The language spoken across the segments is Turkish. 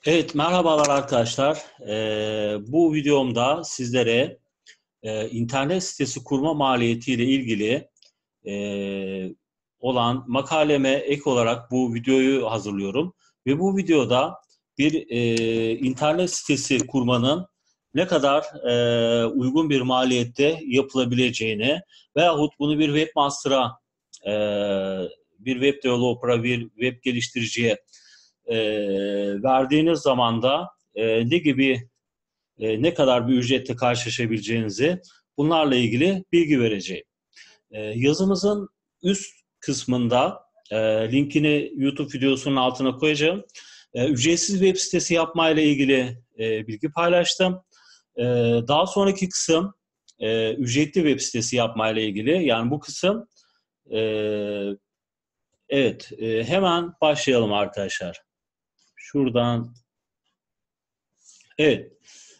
Evet, merhabalar arkadaşlar. Bu videomda sizlere internet sitesi kurma maliyetiyle ilgili olan makaleme ek olarak bu videoyu hazırlıyorum. Ve bu videoda bir internet sitesi kurmanın ne kadar uygun bir maliyette yapılabileceğini veyahut bunu bir webmaster'a, e, bir web developer'a, bir web geliştiriciye e, verdiğiniz zaman da ne gibi ne kadar bir ücretle karşılaşabileceğinizi bunlarla ilgili bilgi vereceğim. Yazımızın üst kısmında linkini YouTube videosunun altına koyacağım. Ücretsiz web sitesi yapmayla ilgili bilgi paylaştım. Daha sonraki kısım ücretli web sitesi yapmayla ilgili. Yani bu kısım evet, hemen başlayalım arkadaşlar. Şuradan evet.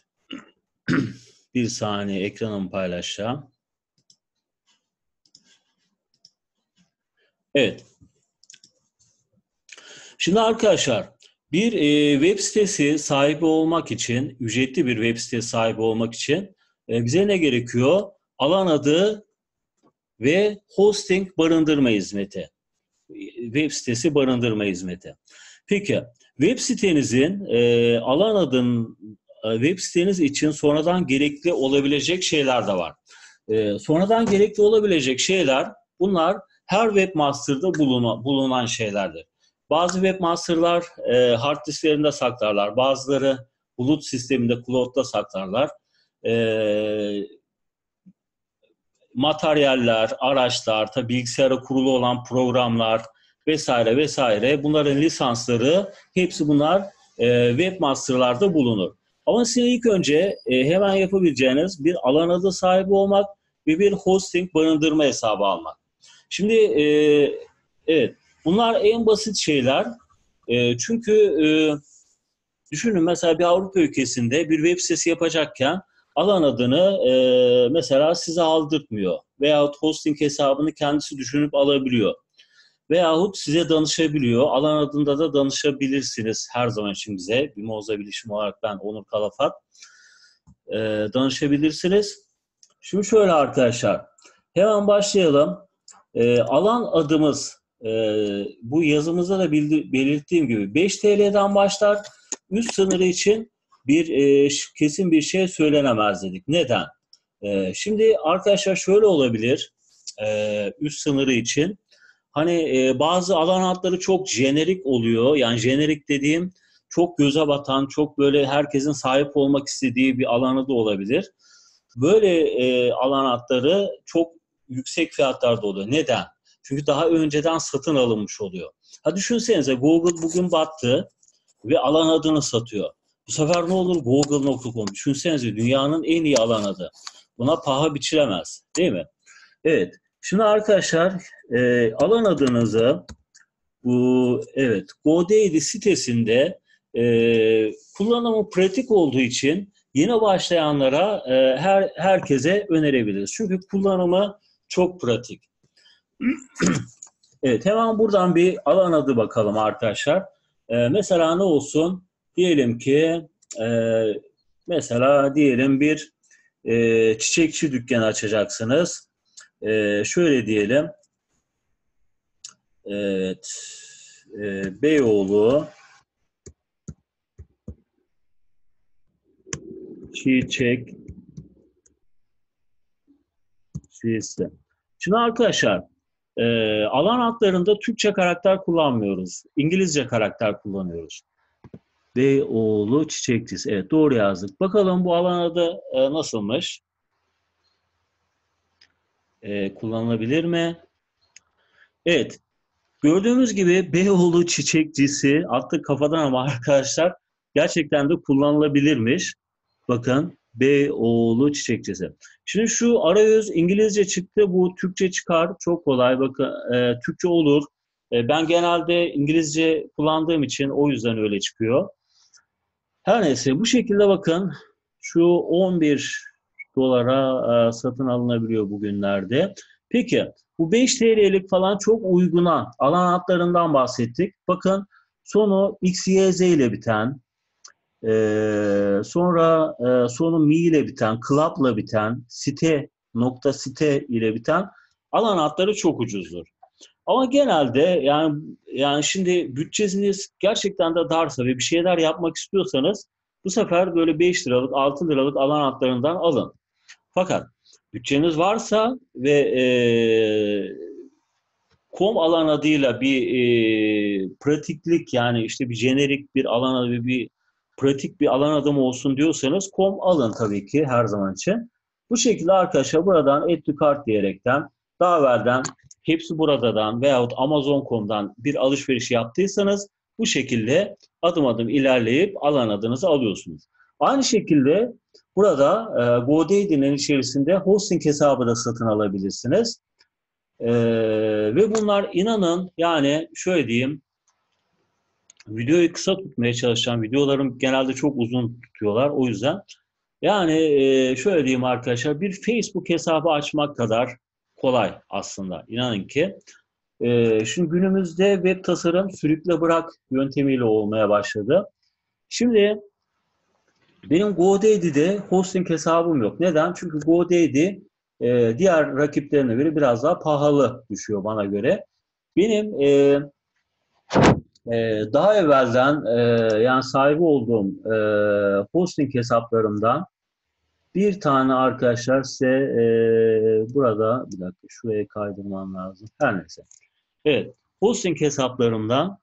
Bir saniye ekranımı paylaşacağım. Evet. Şimdi arkadaşlar bir web sitesi sahibi olmak için, ücretli bir web sitesi sahibi olmak için bize ne gerekiyor? Alan adı ve hosting barındırma hizmeti. Web sitesi barındırma hizmeti. Peki web sitenizin alan adın web siteniz için sonradan gerekli olabilecek şeyler de var. Sonradan gerekli olabilecek şeyler bunlar her webmaster'da bulunan şeylerdir. Bazı webmaster'lar hard disklerinde saklarlar. Bazıları bulut sisteminde cloud'da saklarlar. E, Materyaller, araçlar, tabi bilgisayara kurulu olan programlar vesaire vesaire bunların lisansları hepsi bunlar webmaster'larda bulunur. Ama sizin ilk önce hemen yapabileceğiniz bir alan adı sahibi olmak ve bir hosting barındırma hesabı almak. Şimdi evet bunlar en basit şeyler. Çünkü düşünün mesela bir Avrupa ülkesinde bir web sitesi yapacakken alan adını mesela size aldırtmıyor. Veyahut hosting hesabını kendisi düşünüp alabiliyor. Veyahut size danışabiliyor. Alan adında da danışabilirsiniz her zaman için bize. Bir Moza Bilişim olarak ben Onur Kalafat. Danışabilirsiniz. Şimdi şöyle arkadaşlar. Hemen başlayalım. Alan adımız bu yazımızda da belirttiğim gibi 5 TL'den başlar. Üst sınırı için bir kesin bir şey söylenemez dedik. Neden? Şimdi arkadaşlar şöyle olabilir üst sınırı için. Hani bazı alan adları çok jenerik oluyor. Yani jenerik dediğim çok göze batan, çok böyle herkesin sahip olmak istediği bir alanı da olabilir. Böyle alan adları çok yüksek fiyatlarda oluyor. Neden? Çünkü daha önceden satın alınmış oluyor. Ha düşünsenize Google bugün battı ve alan adını satıyor. Bu sefer ne olur? Google.com. Düşünsenize dünyanın en iyi alan adı. Buna paha biçilemez. Değil mi? Evet. Şimdi arkadaşlar alan adınızı bu evet GoDaddy sitesinde kullanımı pratik olduğu için yeni başlayanlara herkese önerebiliriz. Çünkü kullanımı çok pratik. Evet, hemen buradan bir alan adı bakalım arkadaşlar. Mesela ne olsun? Diyelim ki mesela diyelim bir çiçekçi dükkanı açacaksınız. Şöyle diyelim. Evet. Beyoğlu çiçekçisi. Şimdi arkadaşlar alan adlarında Türkçe karakter kullanmıyoruz. İngilizce karakter kullanıyoruz. Beyoğlu çiçekçisi. Evet doğru yazdık. Bakalım bu alan adı nasılmış? Kullanılabilir mi? Evet. Gördüğümüz gibi Beyoğlu çiçekçisi attık kafadan ama arkadaşlar gerçekten de kullanılabilirmiş. Bakın Beyoğlu çiçekçisi. Şimdi şu arayüz İngilizce çıktı. Bu Türkçe çıkar. Çok kolay. Bakın Türkçe olur. Ben genelde İngilizce kullandığım için o yüzden öyle çıkıyor. Her neyse bu şekilde bakın şu 11 dolara satın alınabiliyor bugünlerde. Peki bu 5 TL'lik falan çok uyguna alan adlarından bahsettik. Bakın sonu XYZ ile biten Sonra sonu mi ile biten, club'la biten, site ile biten alan adları çok ucuzdur. Ama genelde yani şimdi bütçeniz gerçekten de darsa ve bir şeyler yapmak istiyorsanız bu sefer böyle 5 liralık, 6 liralık alan adlarından alın. Fakat bütçeniz varsa ve kom alan adıyla bir pratiklik, yani işte bir jenerik bir alan adı, bir pratik bir alan adı mı olsun diyorsanız kom alın tabii ki her zaman için. Bu şekilde arkadaşlar buradan add to cart diyerekten daha evvelden hepsi buradadan veyahut Amazon.com'dan bir alışveriş yaptıysanız bu şekilde adım adım ilerleyip alan adınızı alıyorsunuz. Aynı şekilde burada GoDaddy'nin içerisinde hosting hesabı da satın alabilirsiniz. Ve bunlar inanın yani şöyle diyeyim, videoyu kısa tutmaya çalışan videolarım genelde çok uzun tutuyorlar o yüzden. Yani şöyle diyeyim arkadaşlar, bir Facebook hesabı açmak kadar kolay aslında, inanın ki. Şimdi günümüzde web tasarım sürükle bırak yöntemiyle olmaya başladı. Şimdi benim GoDaddy'de hosting hesabım yok. Neden? Çünkü GoDaddy diğer rakiplerine göre biraz daha pahalı düşüyor bana göre. Benim daha evvelden yani sahibi olduğum hosting hesaplarımdan bir tane arkadaşlar size burada bir dakika şuraya kaydırmam lazım. Her neyse. Evet. Hosting hesaplarımdan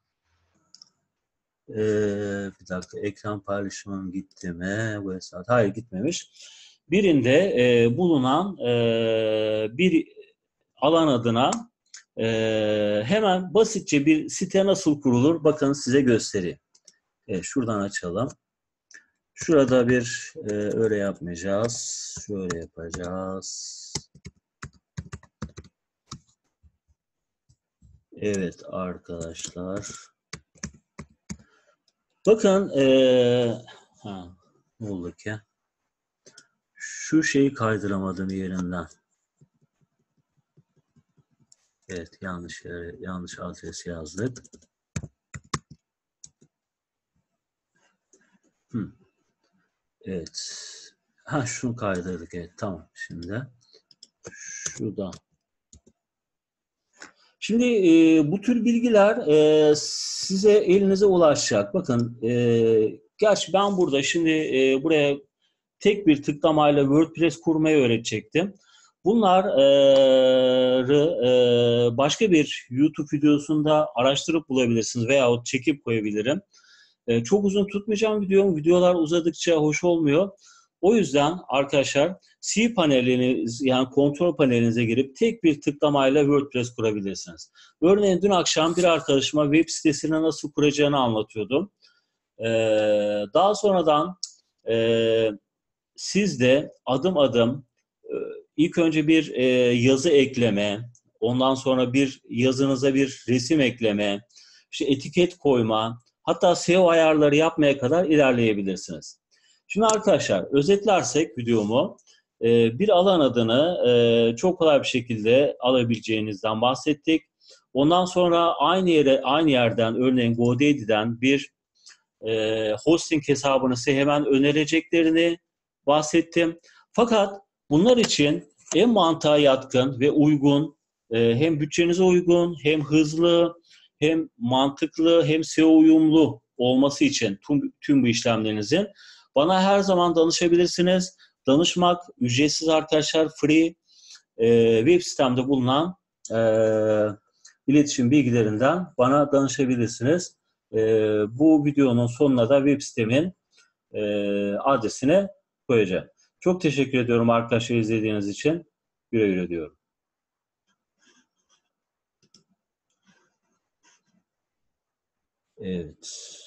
bir dakika ekran paylaşımım gitti mi? Bu hesap. Hayır, gitmemiş. Birinde bulunan bir alan adına hemen basitçe bir site nasıl kurulur? Bakın size göstereyim. Şuradan açalım. Şurada bir öyle yapmayacağız. Şöyle yapacağız. Evet arkadaşlar. Bakın ne oldu ki? Şu şeyi kaydıramadım yerinden. Evet, yanlış yere, yanlış adresi yazdık. Evet. Şunu kaydırdık. Evet, tamam. Şurada. Şimdi bu tür bilgiler size elinize ulaşacak. Bakın, gerçi ben burada şimdi buraya tek bir tıklamayla WordPress kurmayı öğretecektim. Bunları başka bir YouTube videosunda araştırıp bulabilirsiniz veyahut çekip koyabilirim. Çok uzun tutmayacağım videomu. Videolar uzadıkça hoş olmuyor. O yüzden arkadaşlar cPanel'iniz yani kontrol panelinize girip tek bir tıklamayla WordPress kurabilirsiniz. Örneğin dün akşam bir arkadaşıma web sitesini nasıl kuracağını anlatıyordum. Daha sonradan siz de adım adım ilk önce bir yazı ekleme, ondan sonra bir yazınıza bir resim ekleme, işte etiket koyma, hatta SEO ayarları yapmaya kadar ilerleyebilirsiniz. Şimdi arkadaşlar özetlersek videomu, bir alan adını çok kolay bir şekilde alabileceğinizden bahsettik. Ondan sonra aynı yerden örneğin GoDaddy'den bir hosting hesabını size hemen önereceklerini bahsettim. Fakat bunlar için en mantığa yatkın ve uygun, hem bütçenize uygun, hem hızlı, hem mantıklı, hem SEO uyumlu olması için tüm bu işlemlerinizin bana her zaman danışabilirsiniz. Danışmak ücretsiz arkadaşlar, free. Web sitemde bulunan iletişim bilgilerinden bana danışabilirsiniz. Bu videonun sonuna da web sitemin adresini koyacağım. Çok teşekkür ediyorum arkadaşlar izlediğiniz için. Güle güle diyorum. Evet.